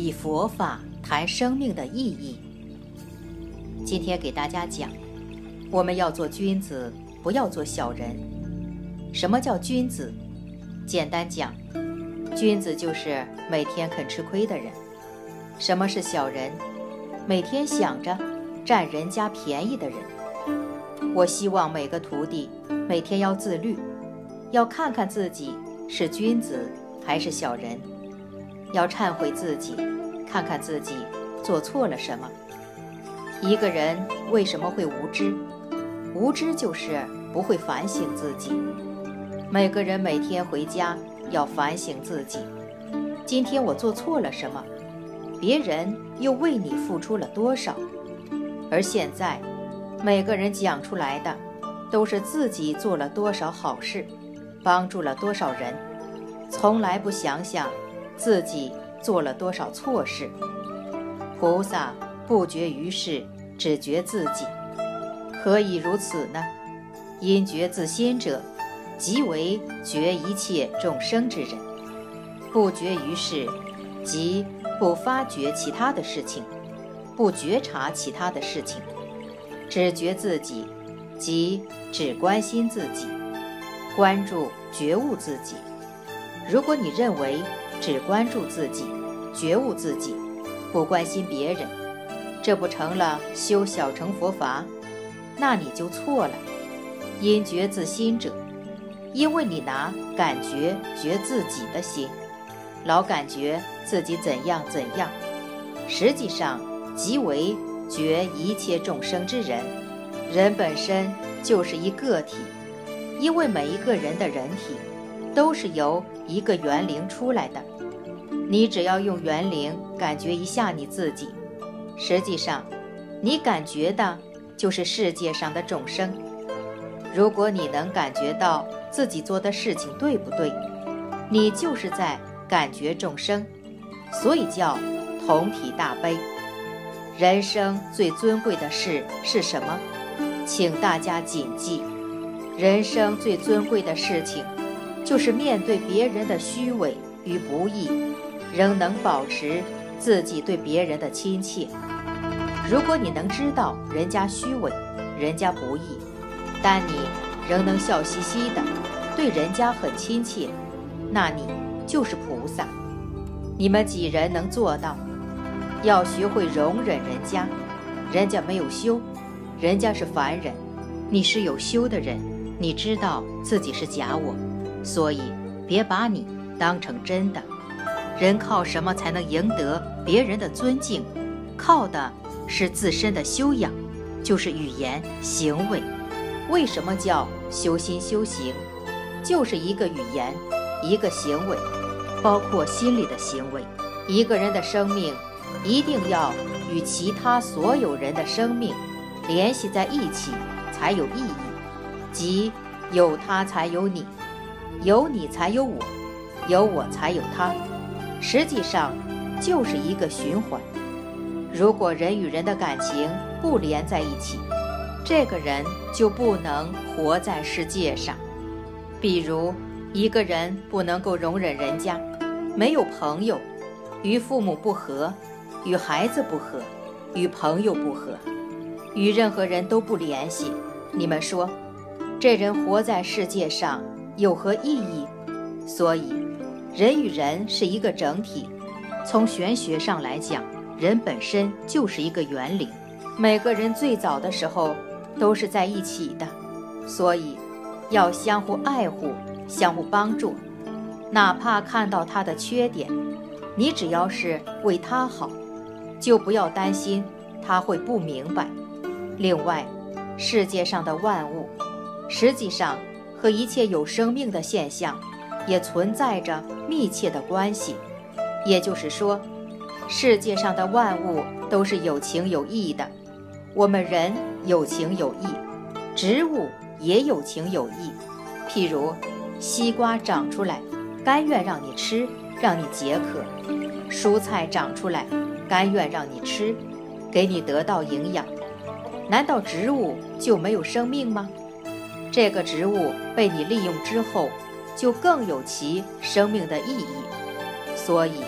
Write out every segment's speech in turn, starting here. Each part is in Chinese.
以佛法谈生命的意义。今天给大家讲，我们要做君子，不要做小人。什么叫君子？简单讲，君子就是每天肯吃亏的人。什么是小人？每天想着占人家便宜的人。我希望每个徒弟每天要自律，要看看自己是君子还是小人，要忏悔自己，看看自己做错了什么。一个人为什么会无知？无知就是不会反省自己。每个人每天回家要反省自己，今天我做错了什么？别人又为你付出了多少？而现在每个人讲出来的都是自己做了多少好事，帮助了多少人，从来不想想自己做了多少错事。菩萨不觉于世，只觉自己。何以如此呢？因觉自心者，即为觉一切众生之人。不觉于世，即不发觉其他的事情，不觉察其他的事情，只觉自己，即只关心自己，关注觉悟自己。如果你认为只关注自己，觉悟自己，不关心别人，这不成了修小乘佛法？那你就错了。因觉自心者，因为你拿感觉觉自己的心，老感觉自己怎样怎样，实际上即为觉一切众生之人。人本身就是一个体，因为每一个人的人体都是由一个元灵出来的。你只要用元灵感觉一下你自己，实际上你感觉的就是世界上的众生。如果你能感觉到自己做的事情对不对，你就是在感觉众生，所以叫同体大悲。人生最尊贵的事是什么？请大家谨记，人生最尊贵的事情就是面对别人的虚伪与不义，仍能保持自己对别人的亲切。如果你能知道人家虚伪，人家不义，但你仍能笑嘻嘻的对人家很亲切，那你就是菩萨。你们几人能做到？要学会容忍人家，人家没有修，人家是凡人，你是有修的人，你知道自己是假我，所以别把你当成真的。人靠什么才能赢得别人的尊敬？靠的是自身的修养，就是语言行为。为什么叫修心修行？就是一个语言，一个行为，包括心里的行为。一个人的生命一定要与其他所有人的生命联系在一起才有意义，即有他才有你，有你才有我，有我才有他，实际上就是一个循环。如果人与人的感情不连在一起，这个人就不能活在世界上。比如一个人不能够容忍人家，没有朋友，与父母不和，与孩子不和，与朋友不和，与任何人都不联系，你们说这人活在世界上有何意义？所以人与人是一个整体，从玄学上来讲，人本身就是一个元灵，每个人最早的时候都是在一起的，所以要相互爱护，相互帮助。哪怕看到他的缺点，你只要是为他好，就不要担心他会不明白。另外，世界上的万物实际上和一切有生命的现象也存在着密切的关系。也就是说，世界上的万物都是有情有义的。我们人有情有义，植物也有情有义。譬如西瓜长出来，甘愿让你吃，让你解渴；蔬菜长出来，甘愿让你吃，给你得到营养。难道植物就没有生命吗？这个植物被你利用之后，就更有其生命的意义。所以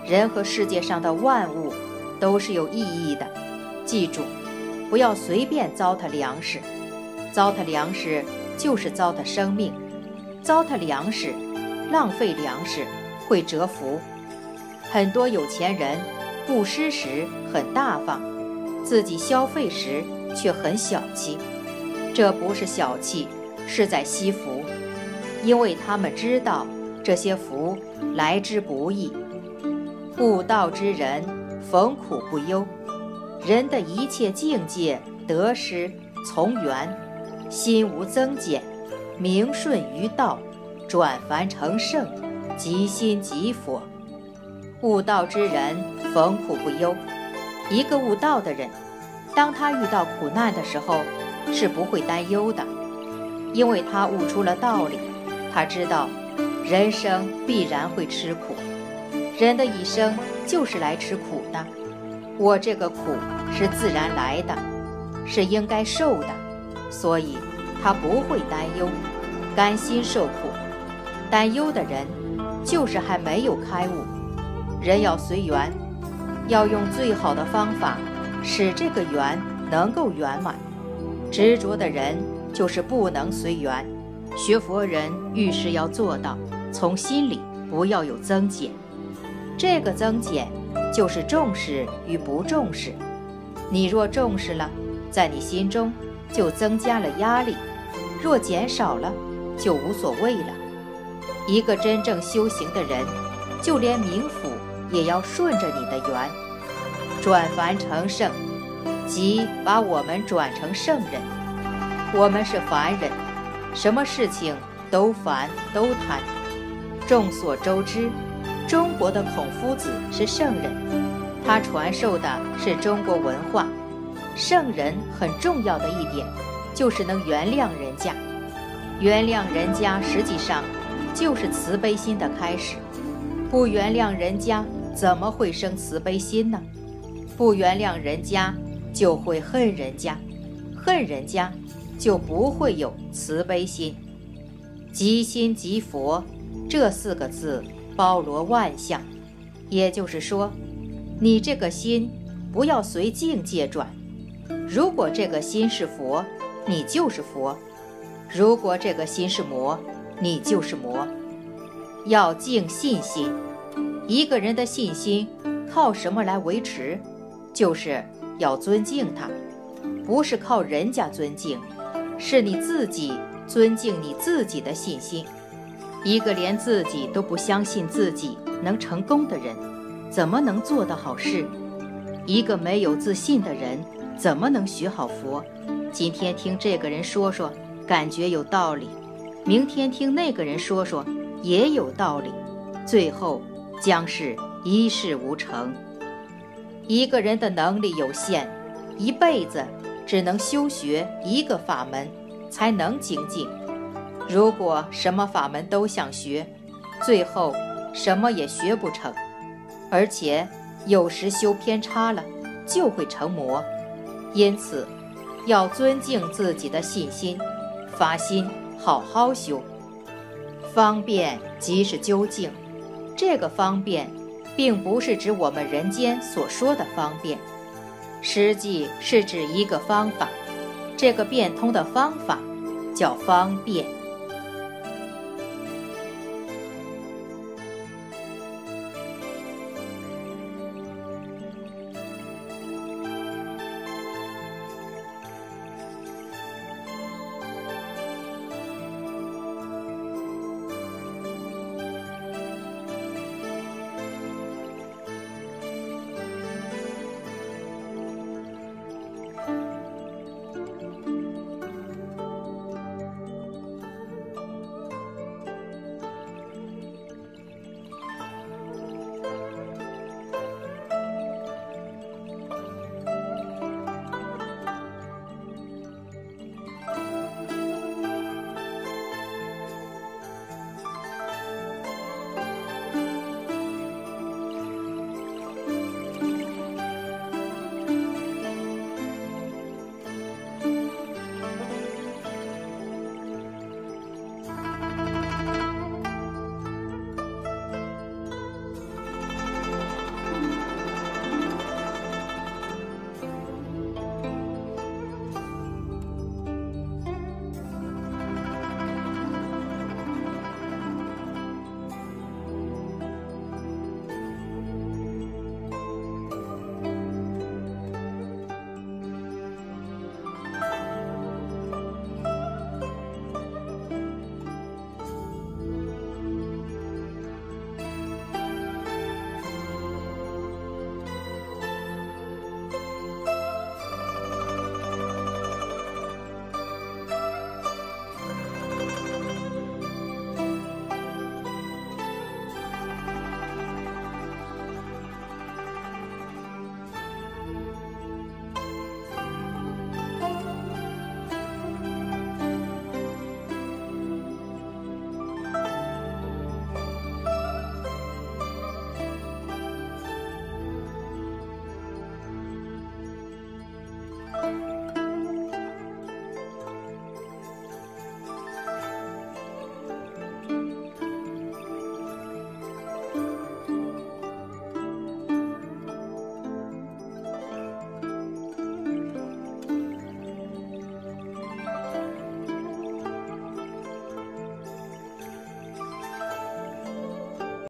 人和世界上的万物都是有意义的。记住，不要随便糟蹋粮食，糟蹋粮食就是糟蹋生命，糟蹋粮食，浪费粮食会折福。很多有钱人布施时很大方，自己消费时却很小气，这不是小气，是在惜福，因为他们知道这些福来之不易。悟道之人逢苦不忧，人的一切境界得失从缘，心无增减，明顺于道，转凡成圣，即心即佛。悟道之人逢苦不忧，一个悟道的人，当他遇到苦难的时候是不会担忧的，因为他悟出了道理，他知道人生必然会吃苦，人的一生就是来吃苦的，我这个苦是自然来的，是应该受的，所以他不会担忧，甘心受苦。担忧的人就是还没有开悟。人要随缘，要用最好的方法使这个缘能够圆满。执着的人就是不能随缘。学佛人遇事要做到从心里不要有增减，这个增减就是重视与不重视。你若重视了，在你心中就增加了压力；若减少了，就无所谓了。一个真正修行的人，就连冥府也要顺着你的缘，转凡成圣，即把我们转成圣人。我们是凡人，什么事情都烦都贪。众所周知，中国的孔夫子是圣人，他传授的是中国文化。圣人很重要的一点就是能原谅人家，原谅人家实际上就是慈悲心的开始。不原谅人家怎么会生慈悲心呢？不原谅人家就会恨人家，恨人家就不会有慈悲心。即心即佛这4个字包罗万象，也就是说，你这个心不要随境界转。如果这个心是佛，你就是佛；如果这个心是魔，你就是魔。要静信心。一个人的信心靠什么来维持？就是要尊敬他，不是靠人家尊敬，是你自己尊敬你自己的信心。一个连自己都不相信自己能成功的人，怎么能做得好事？一个没有自信的人，怎么能学好佛？今天听这个人说说，感觉有道理；明天听那个人说说，也有道理，最后将是一事无成。一个人的能力有限，一辈子只能修学一个法门，才能精进。如果什么法门都想学，最后什么也学不成，而且有时修偏差了，就会成魔。因此，要尊敬自己的信心，发心好好修。方便即是究竟，这个方便并不是指我们人间所说的方便，实际是指一个方法，这个变通的方法叫方便。